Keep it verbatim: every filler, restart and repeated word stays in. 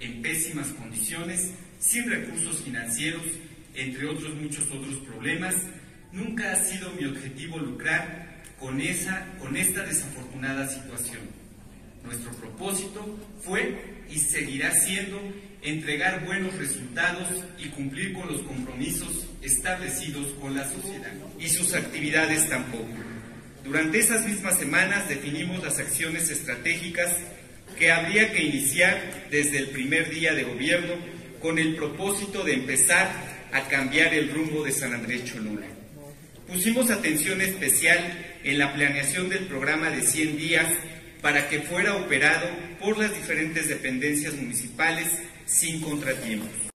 en pésimas condiciones, sin recursos financieros, entre otros muchos otros problemas. Nunca ha sido mi objetivo lucrar con, esa, con esta desafortunada situación. Nuestro propósito fue y seguirá siendo entregar buenos resultados y cumplir con los compromisos establecidos con la sociedad. Y sus actividades tampoco. Durante esas mismas semanas definimos las acciones estratégicas que habría que iniciar desde el primer día de gobierno con el propósito de empezar a cambiar el rumbo de San Andrés Cholula. Pusimos atención especial en la planeación del programa de cien días para que fuera operado por las diferentes dependencias municipales sin contratiempos.